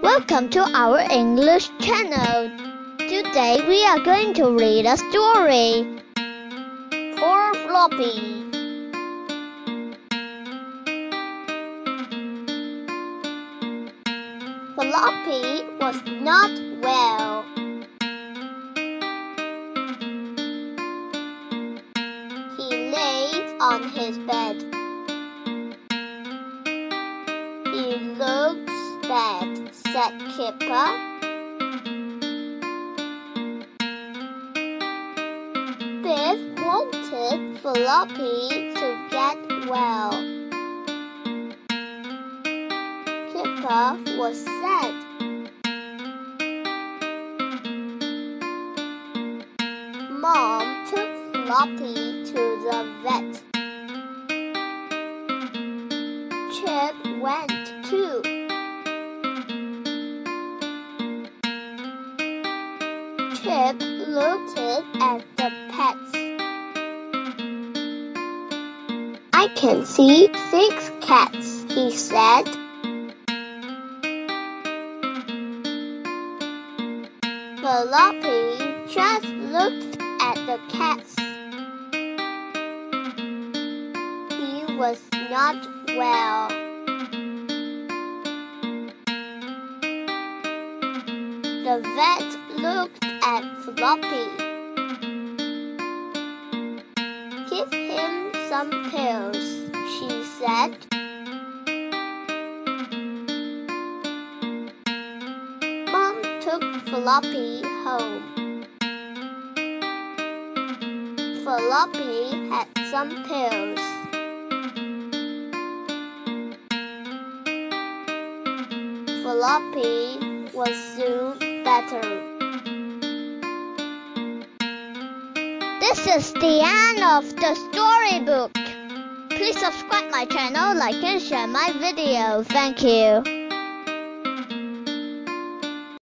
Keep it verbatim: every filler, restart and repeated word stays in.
Welcome to our English channel. Today we are going to read a story. Poor Floppy. Floppy was not well. He lay on his bed. He looks bad, said Kipper. Biff wanted Floppy to get well. Kipper was sad. Mom took Floppy to the vet. Chip went too. Chip looked at the pets. I can see six cats, he said. Floppy just looked at the cats. He was not well. The vet looked at Floppy. Give him some pills, she said. Mom took Floppy home. Floppy had some pills. Floppy was soon better. This is the end of the storybook. Please subscribe my channel, like and share my video. Thank you.